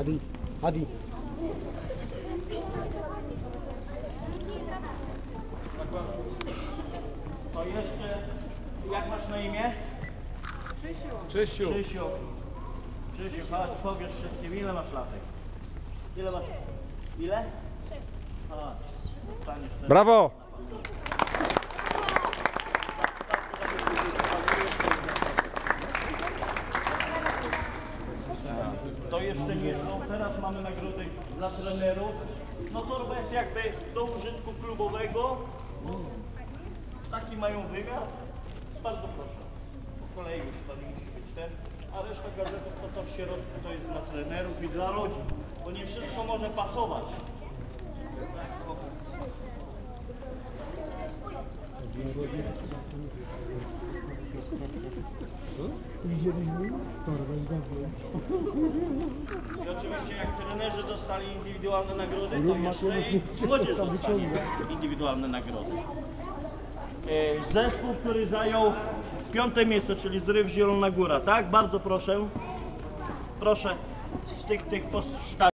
Adi. To jeszcze, jak masz na imię? Krzysiu. Krzysiu, chodź, powiesz wszystkim, ile masz latek? Ile masz? Ile? Chodź, dostaniesz ten... Brawo! To jeszcze nie są, teraz mamy nagrody dla trenerów. No torba jest jakby do użytku klubowego. Taki mają wymiar. Bardzo proszę. Po kolei już to nie musi być ten. A reszta gadżetów, to co w środku, to jest dla trenerów i dla rodzin. Bo nie wszystko może pasować. I oczywiście jak trenerzy dostali indywidualne nagrody, to jeszcze i młodzież dostanie indywidualne nagrody. Zespół, który zajął 5. miejsce, czyli Zryw Zielona Góra, tak? Bardzo proszę. Proszę z tych